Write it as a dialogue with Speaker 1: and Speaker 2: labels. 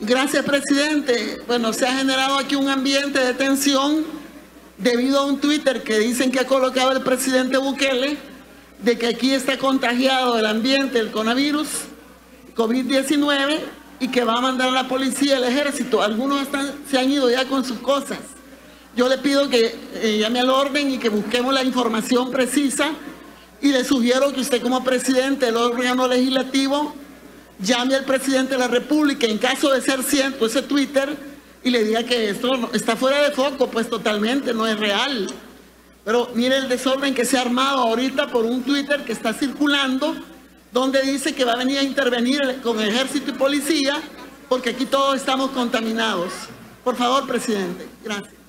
Speaker 1: Gracias, presidente. Bueno, se ha generado aquí un ambiente de tensión debido a un Twitter que dicen que ha colocado el presidente Bukele de que aquí está contagiado el ambiente, el coronavirus, COVID-19, y que va a mandar a la policía, el ejército. Algunos se han ido ya con sus cosas. Yo le pido que llame al orden y que busquemos la información precisa, y le sugiero que usted, como presidente del órgano legislativo, llame al presidente de la República en caso de ser cierto ese Twitter y le diga que esto está fuera de foco, pues totalmente, no es real. Pero mire el desorden que se ha armado ahorita por un Twitter que está circulando, donde dice que va a venir a intervenir con ejército y policía, porque aquí todos estamos contaminados. Por favor, presidente. Gracias.